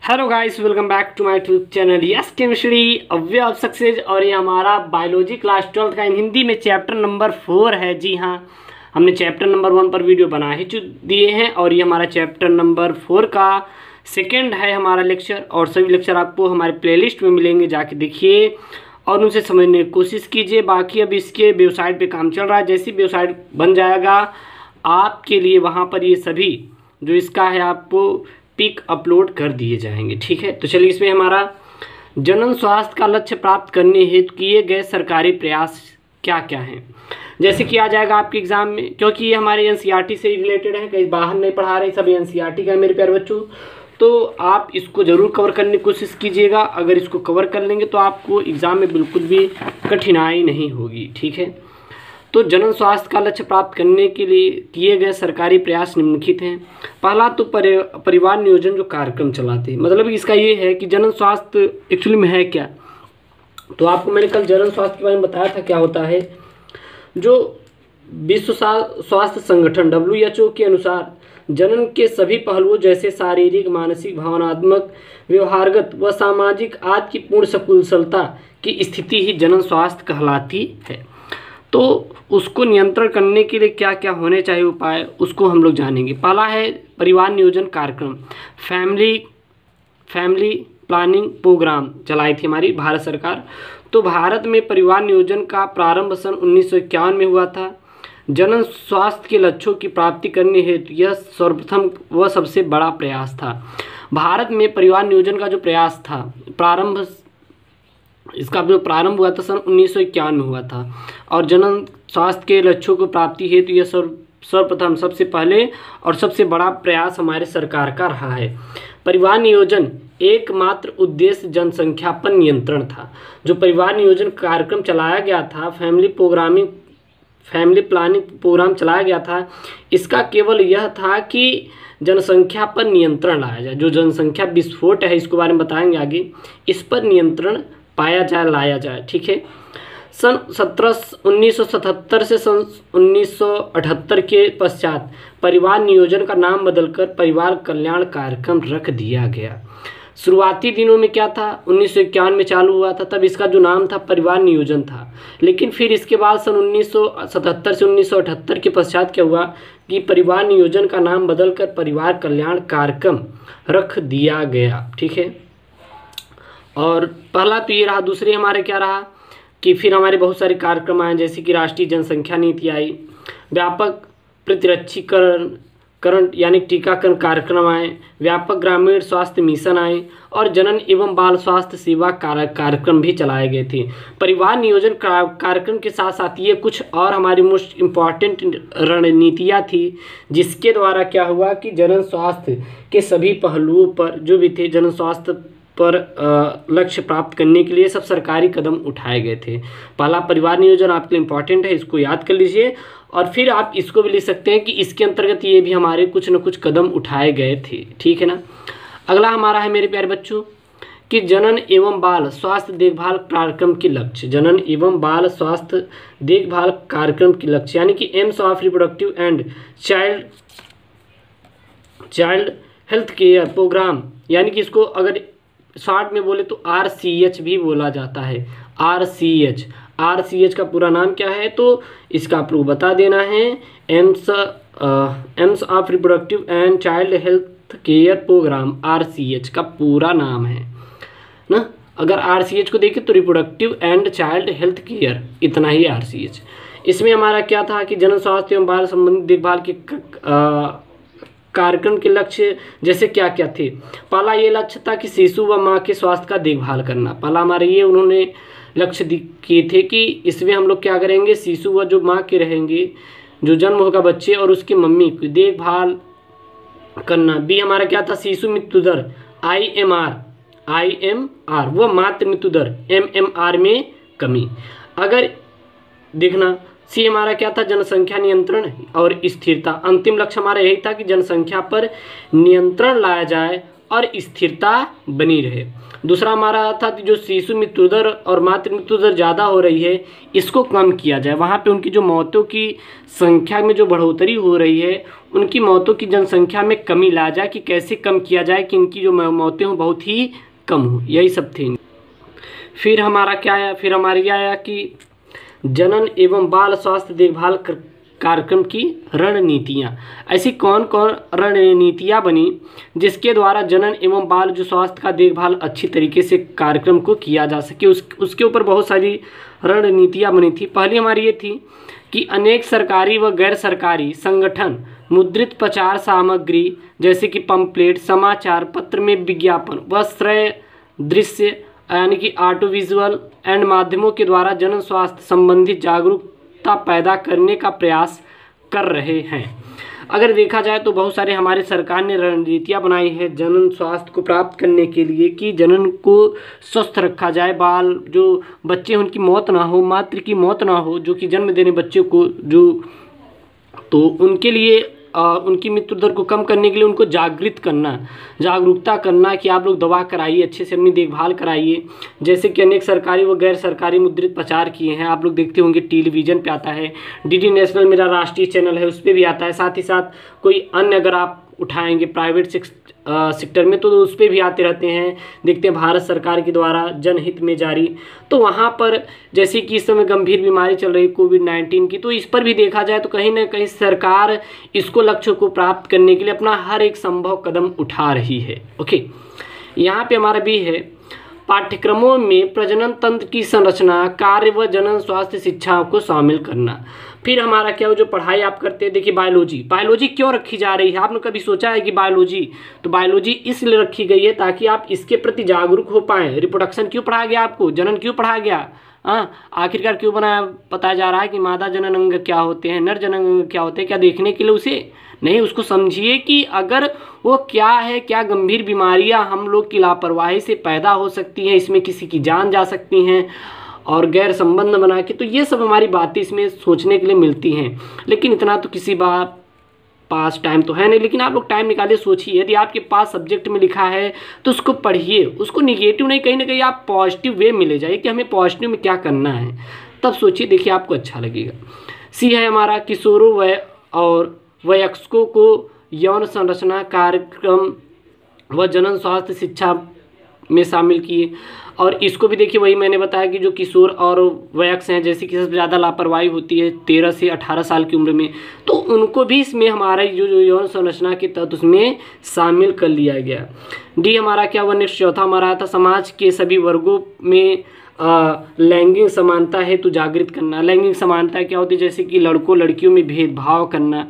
Hello guys, welcome back to my YouTube channel yes chemistry a way of success. और ये हमारा biology class 12 का हिंदी में chapter number 4 है। जी हाँ, हमने चैप्टर नंबर 1 पर वीडियो बना ही दिए हैं और ये हमारा चैप्टर नंबर 4 का सेकंड है हमारा लेक्चर। और सभी लेक्चर आपको हमारे प्लेलिस्ट में मिलेंगे, जाके देखिए और उनसे समझने की कोशिश कीजिए। बाकी अब इसके वेबसाइट पे काम चल रहा है, जैसी वेबसाइट बन जाएगा आपके लिए वहाँ पर ये सभी जो इसका है आपको पिक अपलोड कर दिए जाएंगे। ठीक है, तो चलिए इसमें हमारा जनन स्वास्थ्य का लक्ष्य प्राप्त करने हेतु किए गए सरकारी प्रयास क्या क्या हैं, जैसे कि आ जाएगा आपके एग्जाम में, क्योंकि ये हमारे एनसीईआरटी से रिलेटेड है, कहीं बाहर नहीं पढ़ा रहे, सब एनसीईआरटी का है मेरे प्यारे बच्चों। तो आप इसको ज़रूर कवर करने की कोशिश कीजिएगा। अगर इसको कवर कर लेंगे तो आपको एग्ज़ाम में बिल्कुल भी कठिनाई नहीं होगी। ठीक है, तो जनन स्वास्थ्य का लक्ष्य प्राप्त करने के लिए किए गए सरकारी प्रयास निम्नलिखित हैं। पहला तो परिवार नियोजन जो कार्यक्रम चलाते हैं, मतलब इसका ये है कि जनन स्वास्थ्य एक्चुअली में है क्या। तो आपको मैंने कल जनन स्वास्थ्य के बारे में बताया था क्या होता है। जो विश्व स्वास्थ्य संगठन WHO के अनुसार जनन के सभी पहलुओं जैसे शारीरिक, मानसिक, भावनात्मक, व्यवहारगत व सामाजिक आदि की पूर्ण सकुशलता की स्थिति ही जनन स्वास्थ्य कहलाती है। तो उसको नियंत्रण करने के लिए क्या क्या होने चाहिए उपाय, उसको हम लोग जानेंगे। पहला है परिवार नियोजन कार्यक्रम, फैमिली प्लानिंग प्रोग्राम चलाई थी हमारी भारत सरकार। तो भारत में परिवार नियोजन का प्रारंभ सन 1951 में हुआ था। जनन स्वास्थ्य के लक्ष्यों की प्राप्ति करने हेतु यह सर्वप्रथम व सबसे बड़ा प्रयास था। भारत में परिवार नियोजन का जो प्रयास था, इसका जो प्रारंभ हुआ था सन 1951 में हुआ था। और जनन स्वास्थ्य के लक्ष्यों को प्राप्ति हेतु यह सर्वप्रथम, सबसे पहले और सबसे बड़ा प्रयास हमारे सरकार का रहा है। परिवार नियोजन एकमात्र उद्देश्य जनसंख्या पर नियंत्रण था। जो परिवार नियोजन कार्यक्रम चलाया गया था, फैमिली प्लानिंग प्रोग्राम चलाया गया था, इसका केवल यह था कि जनसंख्या पर नियंत्रण लाया जाए। जो जनसंख्या विस्फोट है, इसके बारे में बताएंगे आगे, इस पर नियंत्रण लाया जाए। ठीक है, सन 1977 से सन 1978 के पश्चात परिवार नियोजन का नाम बदलकर परिवार कल्याण कार्यक्रम रख दिया गया। शुरुआती दिनों में क्या था, 1951 में चालू हुआ था, तब इसका जो नाम था परिवार नियोजन था। लेकिन फिर इसके बाद सन 1977 से 1978 के पश्चात क्या हुआ कि परिवार नियोजन का नाम बदलकर परिवार कल्याण कार्यक्रम रख दिया गया। ठीक है, और पहला तो ये रहा। दूसरे हमारे क्या रहा कि फिर हमारे बहुत सारे कार्यक्रम आए, जैसे कि राष्ट्रीय जनसंख्या नीति आई, व्यापक प्रतिरक्षीकरण यानी टीकाकरण कार्यक्रम आए, व्यापक ग्रामीण स्वास्थ्य मिशन आए और जनन एवं बाल स्वास्थ्य सेवा कार्यक्रम भी चलाए गए थे। परिवार नियोजन कार्यक्रम के साथ साथ ये कुछ और हमारी मोस्ट इम्पॉर्टेंट रणनीतियाँ थी, जिसके द्वारा क्या हुआ कि जनन स्वास्थ्य के सभी पहलुओं पर जो भी थे, जनन स्वास्थ्य पर लक्ष्य प्राप्त करने के लिए सब सरकारी कदम उठाए गए थे। पहला परिवार नियोजन आपके लिए इम्पॉर्टेंट है, इसको याद कर लीजिए। और फिर आप इसको भी लिख सकते हैं कि इसके अंतर्गत ये भी हमारे कुछ न कुछ कदम उठाए गए थे। ठीक है ना। अगला हमारा है मेरे प्यारे बच्चों कि जनन एवं बाल स्वास्थ्य देखभाल कार्यक्रम के लक्ष्य। जनन एवं बाल स्वास्थ्य देखभाल कार्यक्रम के लक्ष्य यानी कि aims of reproductive and child health care programme, यानी कि इसको अगर शॉर्ट में बोले तो RCH भी बोला जाता है। RCH का पूरा नाम क्या है, तो इसका आपको बता देना है। Aims of reproductive and child health care programme, RCH का पूरा नाम है ना। अगर RCH को देखें तो reproductive and child health care, इतना ही RCH। इसमें हमारा क्या था कि जनन स्वास्थ्य एवं बाल संबंधित देखभाल के कार्यक्रम के लक्ष्य जैसे क्या क्या थे। पहला ये लक्ष्य था कि शिशु व माँ के स्वास्थ्य का देखभाल करना। पहला हमारे ये उन्होंने लक्ष्य किए थे कि इसमें हम लोग क्या करेंगे, शिशु व जो माँ के रहेंगे, जो जन्म होगा बच्चे और उसकी मम्मी की देखभाल करना। बी हमारा क्या था, शिशु मृत्यु दर IMR व मातृ मृत्यु दर MMR में कमी। अगर देखना सी हमारा क्या था, जनसंख्या नियंत्रण और स्थिरता। अंतिम लक्ष्य हमारा यही था कि जनसंख्या पर नियंत्रण लाया जाए और स्थिरता बनी रहे। दूसरा हमारा था कि जो शिशु मृत्यु दर और मातृ मृत्यु दर ज़्यादा हो रही है इसको कम किया जाए। वहाँ पे उनकी जो मौतों की संख्या में जो बढ़ोतरी हो रही है उनकी मौतों की जनसंख्या में कमी ला जाए कि कैसे कम किया जाए कि इनकी जो मौतें हों बहुत ही कम हो, यही सब थे। फिर हमारा क्या आया, फिर हमारे यह आया कि जनन एवं बाल स्वास्थ्य देखभाल कार्यक्रम की रणनीतियाँ। ऐसी कौन कौन रणनीतियाँ बनी जिसके द्वारा जनन एवं बाल जो स्वास्थ्य का देखभाल अच्छी तरीके से कार्यक्रम को किया जा सके, उसके ऊपर बहुत सारी रणनीतियाँ बनी थी। पहली हमारी ये थी कि अनेक सरकारी व गैर सरकारी संगठन मुद्रित प्रचार सामग्री जैसे कि पंपलेट, समाचार पत्र में विज्ञापन व श्रय दृश्य यानी कि ऑडियो विजुअल एंड माध्यमों के द्वारा जन स्वास्थ्य संबंधी जागरूकता पैदा करने का प्रयास कर रहे हैं। अगर देखा जाए तो बहुत सारे हमारे सरकार ने रणनीतियाँ बनाई है जनन स्वास्थ्य को प्राप्त करने के लिए कि जनन को स्वस्थ रखा जाए, बाल जो बच्चे उनकी मौत ना हो, मातृ की मौत ना हो, जो कि जन्म देने बच्चे को जो, तो उनके लिए उनकी मृत्यु दर को कम करने के लिए उनको जागरूकता करना कि आप लोग दवा कराइए, अच्छे से अपनी देखभाल कराइए। जैसे कि अनेक सरकारी व गैर सरकारी मुद्रित प्रचार किए हैं, आप लोग देखते होंगे टेलीविज़न पे आता है, डीडी नेशनल मेरा राष्ट्रीय चैनल है उस पर भी आता है, साथ ही साथ कोई अन्य अगर आप उठाएंगे प्राइवेट सेक्टर में तो उस पर भी आते रहते हैं, देखते हैं भारत सरकार के द्वारा जनहित में जारी। तो वहाँ पर जैसे कि इस समय गंभीर बीमारी चल रही कोविड-19 की, तो इस पर भी देखा जाए तो कहीं ना कहीं सरकार इसको लक्ष्य को प्राप्त करने के लिए अपना हर एक संभव कदम उठा रही है। ओके, यहाँ पे हमारा भी है पाठ्यक्रमों में प्रजनन तंत्र की संरचना, कार्य व जनन स्वास्थ्य शिक्षा को शामिल करना। फिर हमारा क्या हो, जो पढ़ाई आप करते हैं, देखिए बायोलॉजी क्यों रखी जा रही है, आपने कभी सोचा है कि बायोलॉजी, तो बायोलॉजी इसलिए रखी गई है ताकि आप इसके प्रति जागरूक हो पाएँ। रिप्रोडक्शन क्यों पढ़ाया गया आपको, जनन क्यों पढ़ाया गया, आखिरकार क्यों बताया जा रहा है कि मादा जनन अंग क्या होते हैं, नर जनन अंग क्या होते हैं, क्या देखने के लिए उसे नहीं, उसको समझिए कि अगर वो क्या है, क्या गंभीर बीमारियां हम लोग की लापरवाही से पैदा हो सकती हैं, इसमें किसी की जान जा सकती हैं और गैर संबंध बना के, तो ये सब हमारी बातें इसमें सोचने के लिए मिलती हैं। लेकिन इतना तो किसी पास टाइम तो है नहीं, लेकिन आप लोग टाइम निकालिए, सोचिए। यदि आपके पास सब्जेक्ट में लिखा है तो उसको पढ़िए, उसको निगेटिव नहीं, कहीं ना कहीं आप पॉजिटिव वे में ले जाइए कि हमें पॉजिटिव में क्या करना है, तब सोचिए, देखिए आपको अच्छा लगेगा। सी है हमारा किशोरों और वयस्कों को यौन संरचना कार्यक्रम व जनन स्वास्थ्य शिक्षा में शामिल किए। और इसको भी देखिए, वही मैंने बताया कि जो किशोर और वयस्क हैं, जैसे कि सबसे ज़्यादा लापरवाही होती है 13 से 18 साल की उम्र में, तो उनको भी इसमें हमारा जो यौन संरचना के तहत उसमें शामिल कर लिया गया। डी हमारा क्या हुआ, नेक्स्ट चौथा हमारा था समाज के सभी वर्गों में लैंगिक समानता हेतु जागृत करना। लैंगिक समानता क्या होती है, जैसे कि लड़कों लड़कियों में भेदभाव करना,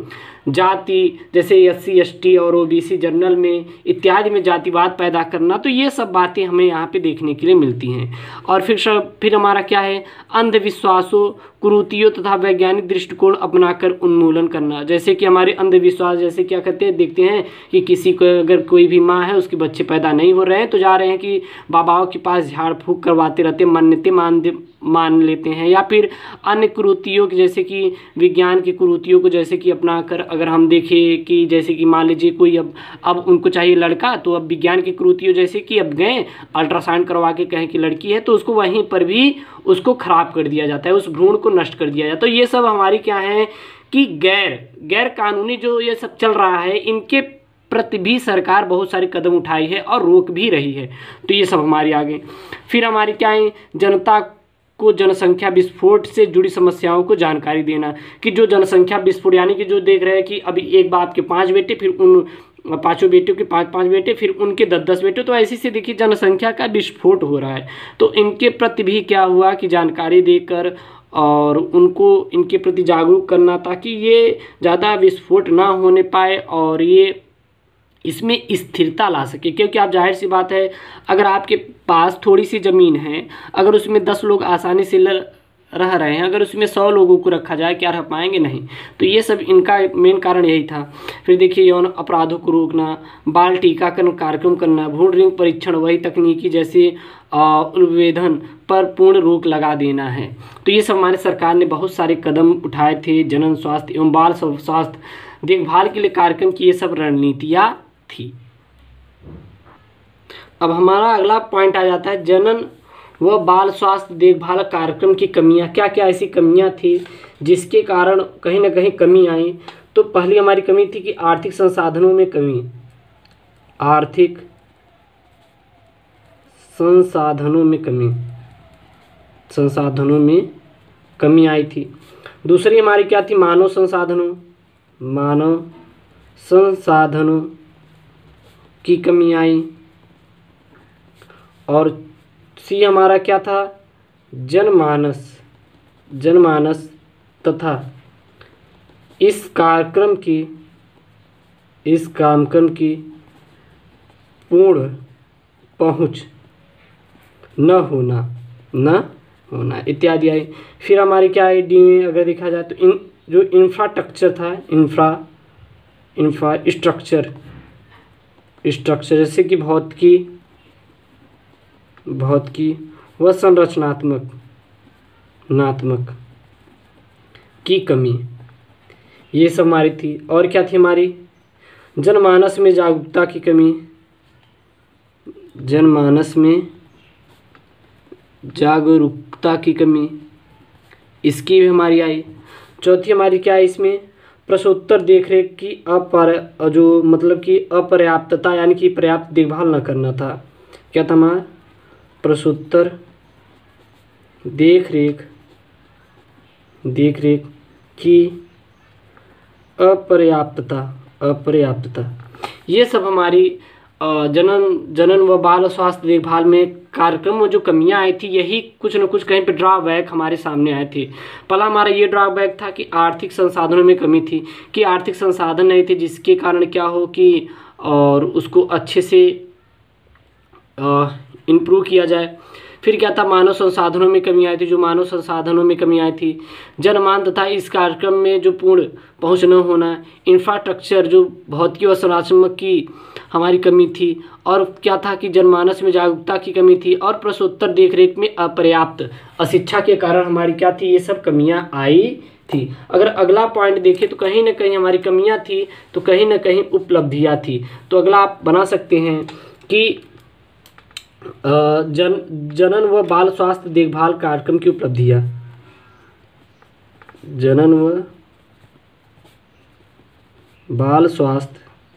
जाति जैसे SC ST और OBC जनरल में इत्यादि में जातिवाद पैदा करना, तो ये सब बातें हमें यहाँ पे देखने के लिए मिलती हैं। और फिर हमारा क्या है, अंधविश्वासों, कुरीतियों तथा वैज्ञानिक दृष्टिकोण अपनाकर उन्मूलन करना। जैसे कि हमारे अंधविश्वास, जैसे क्या कहते हैं, देखते हैं कि किसी को अगर कोई भी माँ है उसके बच्चे पैदा नहीं हो रहे हैं तो जा रहे हैं कि बाबाओं के पास झाड़ फूँक करवाते रहते, मन्नतें मान लेते हैं, या फिर अन्य कुरीतियों की, जैसे कि विज्ञान की कुरीतियों को जैसे कि अपना कर अगर हम देखें कि जैसे कि मान लीजिए कोई अब उनको चाहिए लड़का, तो अब विज्ञान की कुरीतियों जैसे कि अब गए अल्ट्रासाउंड करवा के कहें कि लड़की है, तो उसको वहीं पर भी उसको खराब कर दिया जाता है, उस भ्रूण को नष्ट कर दिया जाता है। तो ये सब हमारी क्या है कि गैर कानूनी जो ये सब चल रहा है, इनके प्रति भी सरकार बहुत सारे कदम उठाई है और रोक भी रही है। तो ये सब हमारी आगे। फिर हमारी क्या है, जनता को जनसंख्या विस्फोट से जुड़ी समस्याओं को जानकारी देना, कि जो जनसंख्या विस्फोट यानी कि जो देख रहे हैं कि अभी एक बाप के 5 बेटे, फिर उन 5 बेटियों के 5 बेटे, फिर उनके 10 बेटे, तो ऐसी से देखिए जनसंख्या का विस्फोट हो रहा है। तो इनके प्रति भी क्या हुआ कि जानकारी देकर और उनको इनके प्रति जागरूक करना, ताकि ये ज़्यादा विस्फोट ना होने पाए और ये इसमें स्थिरता ला सके। क्योंकि आप जाहिर सी बात है, अगर आपके पास थोड़ी सी ज़मीन है, अगर उसमें 10 लोग आसानी से रह रहे हैं, अगर उसमें 100 लोगों को रखा जाए, क्या रह पाएंगे? नहीं। तो ये सब इनका मेन कारण यही था। फिर देखिए, यौन अपराधों को रोकना, बाल टीकाकरण कार्यक्रम करना, भ्रूण लिंग परीक्षण, वही तकनीकी जैसे उन्वेदन पर पूर्ण रोक लगा देना है। तो ये सब हमारे सरकार ने बहुत सारे कदम उठाए थे जनन स्वास्थ्य एवं बाल स्वास्थ्य देखभाल के लिए कार्यक्रम की, ये सब रणनीतियाँ थी। अब हमारा अगला पॉइंट आ जाता है जनन व बाल स्वास्थ्य देखभाल कार्यक्रम की कमियां। क्या क्या ऐसी कमियां थी जिसके कारण कहीं ना कहीं कमी आई। तो पहली हमारी कमी थी कि आर्थिक संसाधनों में कमी, आर्थिक संसाधनों में कमी, संसाधनों में कमी आई थी। दूसरी हमारी क्या थी, मानव संसाधनों, मानव संसाधनों की कमी आई। और सी हमारा क्या था, जनमानस, जनमानस तथा इस कार्यक्रम की पूर्ण पहुंच न होना इत्यादि आई। फिर हमारी क्या आई डी में अगर देखा जाए तो जो इंफ्रास्ट्रक्चर था, इंफ्रास्ट्रक्चर जैसे कि भौतिकी व संरचनात्मक की कमी, ये सब हमारी थी। और क्या थी हमारी, जनमानस में जागरूकता की कमी, जनमानस में जागरूकता की कमी, इसकी भी हमारी आई। चौथी हमारी क्या है इसमें, प्रसूतर देखरेख की अपर्याप्तता, यानी कि पर्याप्त देखभाल न करना था। क्या था हमारा, प्रसूतर देखरेख की अपर्याप्तता, ये सब हमारी जनन व बाल स्वास्थ्य देखभाल में कार्यक्रम में जो कमियां आई थी, यही कुछ न कुछ कहीं पे ड्रॉबैक हमारे सामने आए थे। पहला हमारा ये ड्रॉबैक था कि आर्थिक संसाधनों में कमी थी, कि आर्थिक संसाधन नहीं थे जिसके कारण क्या हो कि और उसको अच्छे से इम्प्रूव किया जाए। फिर क्या था, मानव संसाधनों में कमी आई थी, जो मानव संसाधनों में कमी आई थी। जनमान तथा इस कार्यक्रम में जो पूर्ण पहुंच न होना, इंफ्रास्ट्रक्चर जो भौतिकी व संरचनात्मक की हमारी कमी थी। और क्या था कि जनमानस में जागरूकता की कमी थी। और प्रसूतर देखरेख में अपर्याप्त अशिक्षा के कारण हमारी क्या थी, ये सब कमियां आई थी। अगर अगला पॉइंट देखें तो कहीं ना कहीं हमारी कमियां थी तो कहीं ना कहीं उपलब्धियां थी। तो अगला आप बना सकते हैं कि जनन व बाल स्वास्थ्य देखभाल कार्यक्रम की उपलब्धियां, जनन व बाल स्वास्थ्य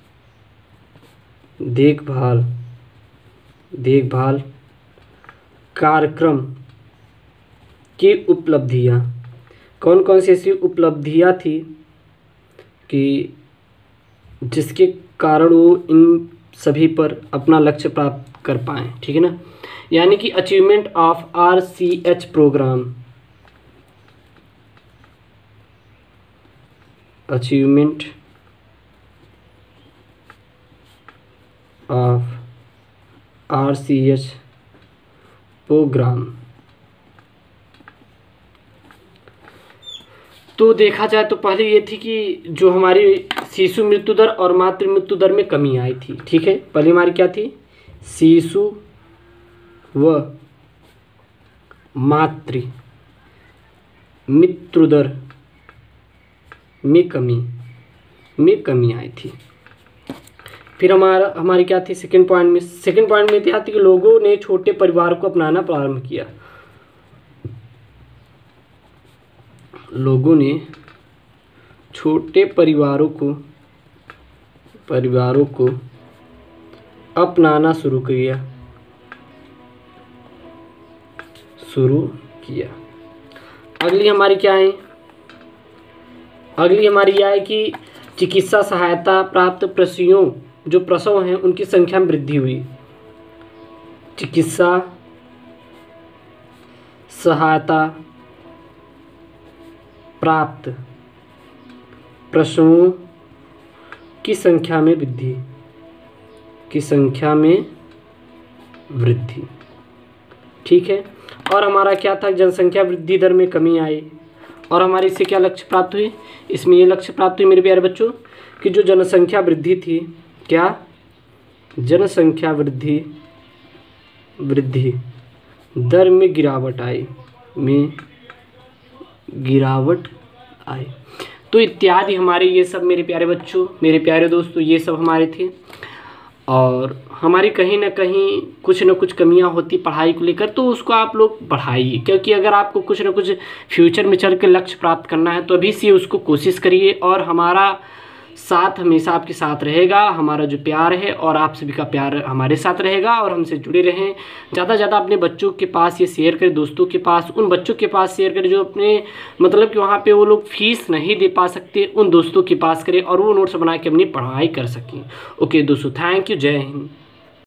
देखभाल कार्यक्रम की उपलब्धियां, कौन कौन सी ऐसी उपलब्धियां थी कि जिसके कारण वो इन सभी पर अपना लक्ष्य प्राप्त कर पाएँ, ठीक है ना। यानी कि achievement of RCH programme, achievement of RCH programme. तो देखा जाए तो पहले ये थी कि जो हमारी शिशु मृत्यु दर और मातृ मृत्यु दर में कमी आई थी, ठीक है। पहले हमारी क्या थी, शिशु व मातृ मृत्यु दर में कमी आई थी। फिर हमारी क्या थी, सेकंड पॉइंट में क्या थी कि लोगों ने छोटे परिवार को अपनाना प्रारंभ किया, लोगों ने छोटे परिवारों को अपनाना शुरू किया। अगली हमारी क्या है, अगली हमारी यह है कि चिकित्सा सहायता प्राप्त प्रसूतियों जो प्रसव हैं उनकी संख्या में वृद्धि हुई। चिकित्सा सहायता प्राप्त प्रसवों की संख्या में वृद्धि, ठीक है। और हमारा क्या था, जनसंख्या वृद्धि दर में कमी आई। और हमारे इससे क्या लक्ष्य प्राप्त हुए, इसमें ये लक्ष्य प्राप्त हुई मेरे प्यारे बच्चों कि जो जनसंख्या वृद्धि थी, क्या जनसंख्या वृद्धि दर में गिरावट आई, तो इत्यादि हमारे ये सब मेरे प्यारे बच्चों, मेरे प्यारे दोस्तों, ये सब हमारे थे। और हमारी कहीं ना कहीं कुछ ना कुछ कमियां होती पढ़ाई को लेकर, तो उसको आप लोग बढ़ाइए, क्योंकि अगर आपको कुछ ना कुछ फ्यूचर में चल के लक्ष्य प्राप्त करना है तो अभी से उसको कोशिश करिए। और हमारा साथ हमेशा आपके साथ रहेगा, हमारा जो प्यार है और आप सभी का प्यार हमारे साथ रहेगा, और हमसे जुड़े रहें। ज़्यादा से ज़्यादा अपने बच्चों के पास ये शेयर करें, दोस्तों के पास, उन बच्चों के पास शेयर करें जो अपने मतलब कि वहाँ पे वो लोग फीस नहीं दे पा सकते, उन दोस्तों के पास करें और वो नोट्स बना के अपनी पढ़ाई कर सकें। ओके दोस्तों, थैंक यू, जय हिंद।